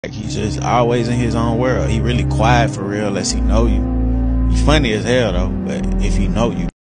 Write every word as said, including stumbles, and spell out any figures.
Like, he's just always in his own world. He really quiet for real unless he know you. He funny as hell though, but if he know you.